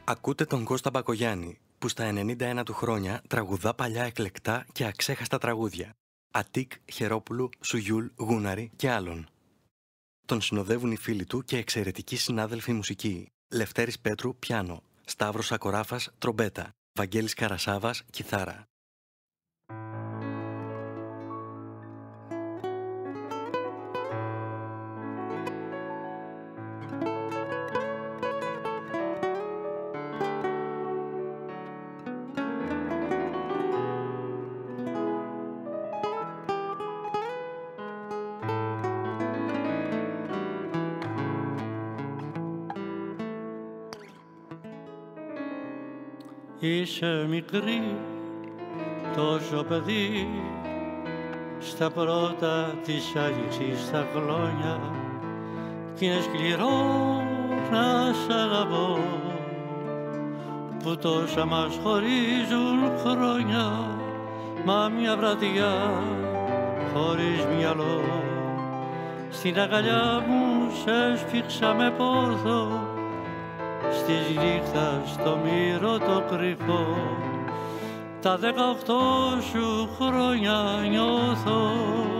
Ακούτε τον Κώστα Μπακογιάννη, που στα 91 του χρόνια τραγουδά παλιά εκλεκτά και αξέχαστα τραγούδια. Αττικ, Χερόπουλου, Σουγιούλ, Γούναρη και άλλων. Τον συνοδεύουν οι φίλοι του και εξαιρετικοί συνάδελφοι μουσικοί. Λευτέρης Πέτρου, πιάνο. Σταύρος Ακοράφας, τρομπέτα. Βαγγέλης Καρασάβας, κιθάρα. Είσαι μικρή, τόσο παιδί, στα πρώτα της άνοιξης τα χρόνια, κι είναι σκληρό να σ' αγαπώ, που τόσα μας χωρίζουν χρόνια, μα μια βραδιά χωρίς μυαλό, στην αγκαλιά μου σε σφίξα με πόθο, στις νύχτας στο μύρο το κρυφό, τα 18 σου χρόνια νιώθω,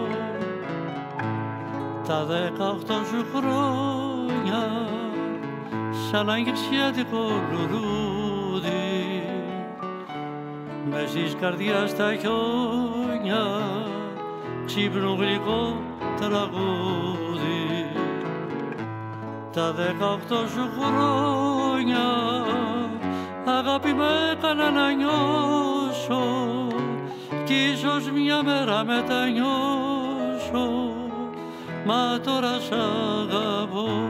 τα 18 σου χρόνια σαν αγγιξιάτικο λουλούδι, μες της καρδιάς τα χιόνια ξύπνου γλυκό τραγούδι. Τα 18 σου χρόνια αγάπη με έκανα να νιώσω, κι ίσως μια μέρα μετανιώσω, μα τώρα σ' αγαπώ.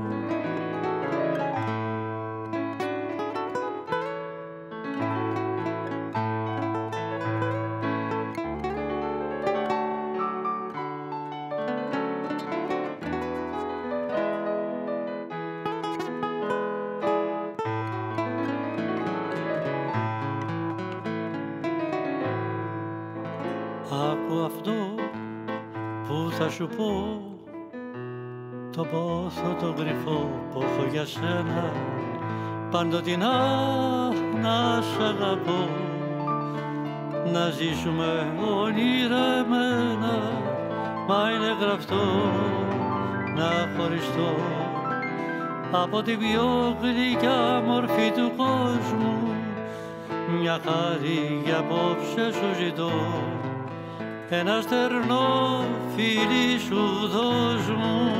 Άκου αυτό που θα σου πω, το πόθο το κρυφό που έχω για σένα, παντοτινά να σ' αγαπώ, να ζήσουμε ονειρεμένα, μα είναι γραφτό να χωριστώ από την πιο γλυκιά μορφή του κόσμου, μια χάρη για απόψε σου ζητώ, ένα στερνό φίλι σου δώσ' μου.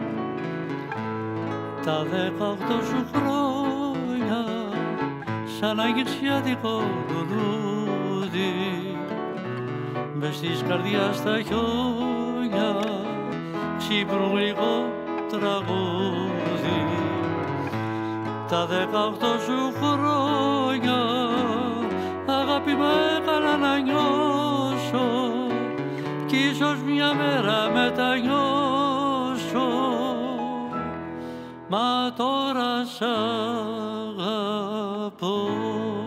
Τα 18 σου χρόνια σαν αγγιξιάτικο λουλούδι, μες της καρδιάς τα χιόνια ξύπνου γλυκό τραγούδι. Τα 18 σου χρόνια αγάπη με έκανα να νιώσω, κι ίσως μια μέρα μετανιώσω, μα τώρα σ' αγαπώ.